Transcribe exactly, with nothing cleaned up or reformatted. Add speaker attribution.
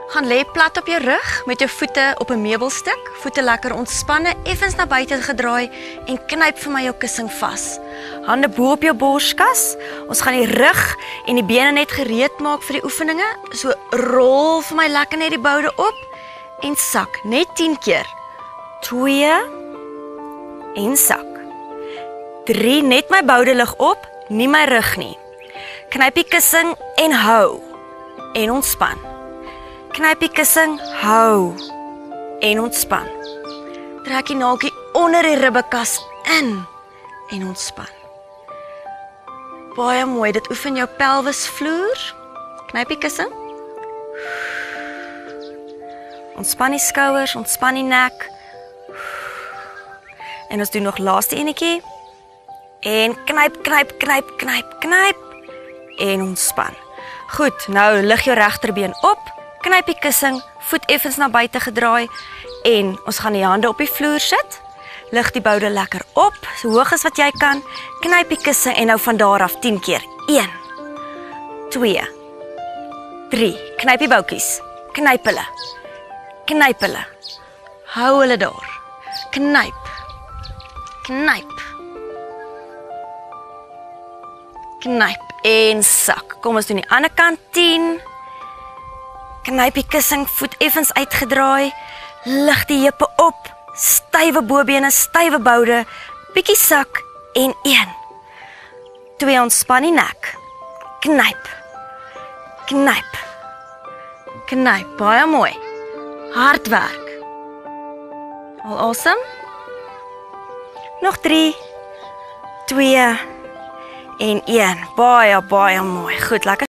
Speaker 1: Gaan lê plat op jou rug met jou voete op 'n meubelstuk, voete lekker ontspanne, effens na buite gedraai en knyp vir my jou kussing vas. Hande bo op jou borskas. Ons gaan die rug en die bene net gereed maak vir die oefeninge. So rol vir my lekker net die boude op en sak net tien keer. twee en sak. drie net my boude lig op, nie my rug nie. Knyp die kussing en hou en ontspan. Knyp die kussing, hou en ontspan. Trek die naaltjie onder die ribbekas in en ontspan. Baie mooi, dit oefen jou pelvisvloer. Knyp die kussing. Ontspan die skouers, ontspan die nek. En ons doen nog laaste enetjie. En knyp, knyp, knyp, knyp, knyp en ontspan. Goed, nou lig jou regterbeen op. Knyp die kussing, voet effens na buite gedraai en ons gaan die hande op die vloer sit. Lig die boude lekker op, so hoog as wat jy kan. Knyp die kussing en nou van daar af tien keer. een, twee, drie. Knyp die boutjies. Knyp hulle. Knyp hulle. Hou hulle daar. Knyp. Knyp. Knyp en sak. Kom ons doen die ander kant tien. Knyp die kussing, voet effens uitgedraai. Lig die heupe op. Stywe bobene, stywe boude. Bietjie sak en een. twee ontspan die nek. Knyp. Knyp. Knyp. Baie mooi. Hard werk. Al awesome. Nog drie, twee en een. Baie, baie mooi. Goed, lekker.